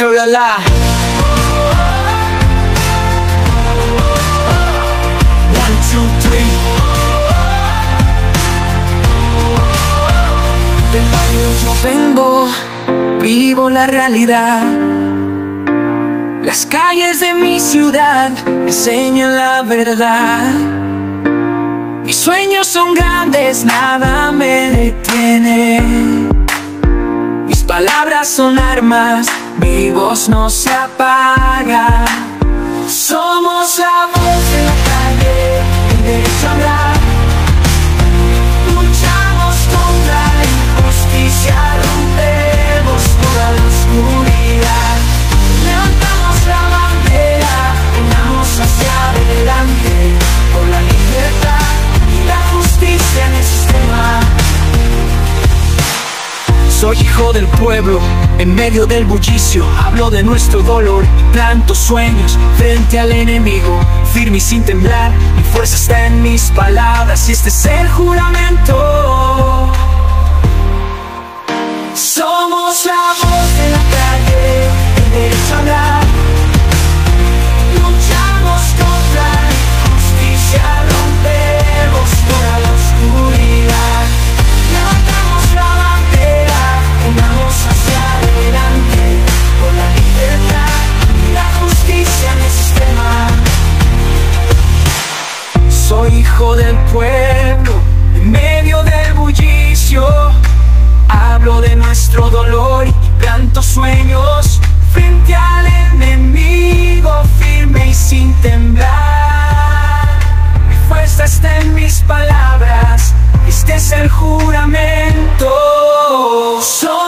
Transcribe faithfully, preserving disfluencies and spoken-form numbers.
victoria la. One, two, three. Del barrio yo vengo, vivo la realidad. Las calles de mi ciudad enseñan la verdad. Mis sueños son grandes, nada me detiene. Mis palabras son armas, mi voz no se apaga. Somos la voz de la calle, el derecho a hablar. Luchamos contra la injusticia, rompemos toda la oscuridad. Levantamos la bandera, caminamos hacia adelante por la libertad y la justicia en el sistema. Soy hijo del pueblo, en medio del bullicio. Hablo de nuestro dolor, planto sueños frente al enemigo. Firme y sin temblar, mi fuerza está en mis palabras y este es el juramento. Somos la voz de la calle, el derecho a hablar. Luchamos contra la injusticia, rompemos toda la oscuridad. Levantamos la bandera, caminamos hacia adelante por la libertad y la justicia en el sistema. Soy hijo del pueblo, en medio del bullicio. Hablo de nuestro dolor y planto sueños frente al enemigo, firme y sin temblar. Mi fuerza está en mis palabras, este es el juramento. Soy